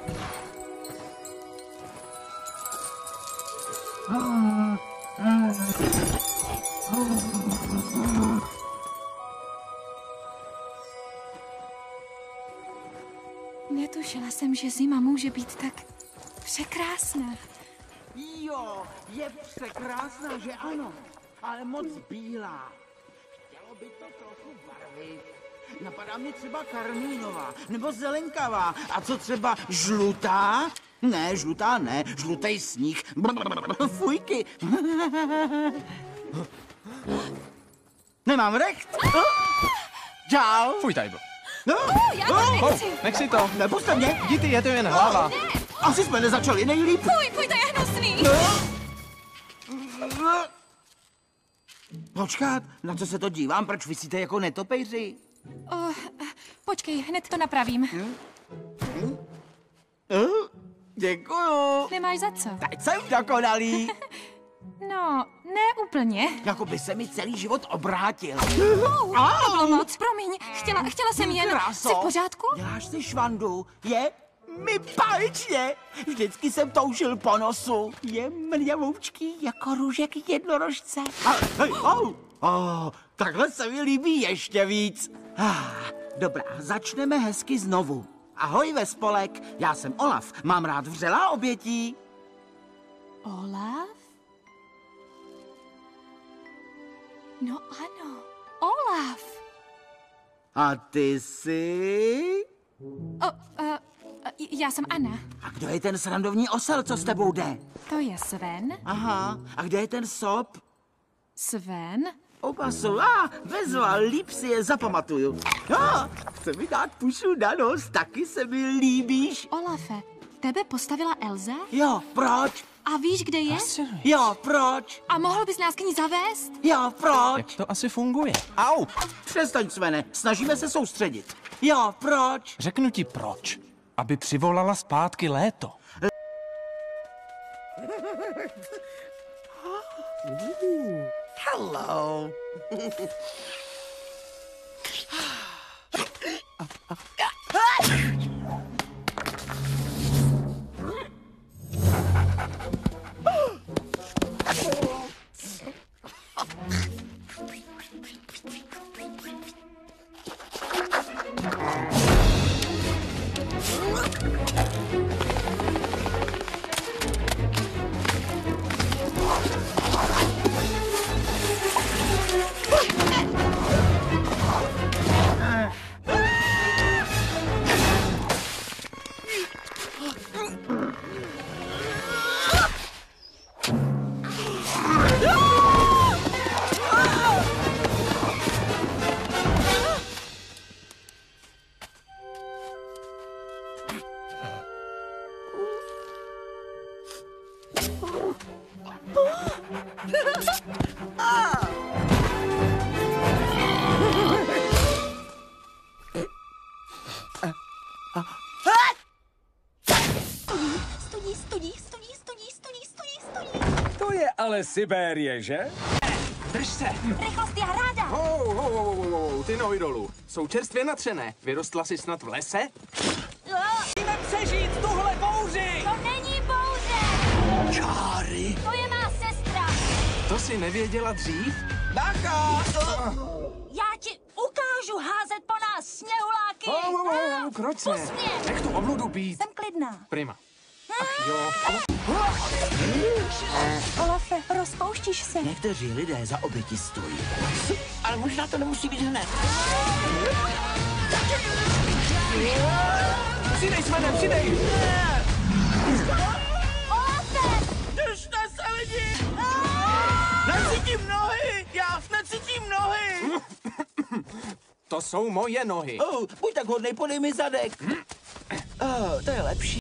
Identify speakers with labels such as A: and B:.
A: Netušila jsem, že zima může být tak překrásná.
B: Jo, je překrásná, že ano, ale moc bílá. Chtělo by to trochu barvit. Napadá mě třeba karmínová, nebo zelenkavá. A co třeba žlutá? Ne, žlutá ne, žlutej sníh. Fujky. Nemám recht. Čau.
C: Fuj, Tajbo.
A: Já to nechci.
C: Nech si to.
B: Nepuste mě.
C: Jdi ty, je to jen hlava.
A: Ne,
B: Asi jsme nezačali nejlíp.
A: fuj, to je hnusný.
B: Počkat, na co se to dívám? Proč vysíte jako netopejři?
A: Počkej, hned to napravím.
B: Děkuju.
A: Nemáš za co.
B: Teď jsem dokonalý.
A: No, ne úplně.
B: Jako by se mi celý život obrátil.
A: To bylo moc, promiň. Chtěla jsem jen...
B: Kráso.
A: Jsi v pořádku?
B: Děláš si švandu? Je mi báječně. Vždycky jsem toužil po nosu. Je mrňavoučký jako růžek jednorožce. Takhle se mi líbí ještě víc. Dobrá, začneme hezky znovu. Ahoj ve spolek, já jsem Olaf, mám rád vřelá obětí.
A: Olaf? No ano, Olaf.
B: A ty jsi?
A: Já jsem Anna.
B: A kdo je ten srandovní osel, co s tebou jde?
A: To je Sven.
B: Aha, a kde je ten sop?
A: Sven?
B: Oba jsou, bezva, líp si je zapamatuju. Chce mi dát pusu na nos, taky se mi líbíš.
A: Olafe, tebe postavila Elza?
B: Jo, proč?
A: A víš, kde je?
B: Jo, proč?
A: A mohl bys nás k ní zavést?
B: Jo, proč?
C: Jak to asi funguje? Au!
B: Přestaň, Svene, snažíme se soustředit. Jo, proč?
C: Řeknu ti proč. Aby přivolala zpátky léto.
B: Hello.
D: Studí. To je ale Sibérie, že?
C: Drž se!
A: Rychlost je ráda.
C: Ty nohy dolů. Jsou čerstvě natřené. Vyrostla jsi snad v lese?
D: Musíme přežít tuhle bouři!
A: To není bouře.
B: Čáry.
A: To je má sestra.
C: To si nevěděla dřív?
B: Bacha!
A: Já ti ukážu házet po nás sněhuláky.
C: Kroč se.
A: Pust mě.
C: Nech tu obludu být.
A: Jsem klidná.
C: Prima. Ach jo.
A: Olafe, rozpouštíš se.
B: Někteří lidé za oběti stojí. Ale možná to nemusí být hned.
C: Přidej, Svene, přidej!
A: Olafe!
B: Držte se, lidi! Necítím nohy! Já necítím nohy!
C: To jsou moje nohy.
B: Buď tak hodnej, podej mi zadek. To je lepší.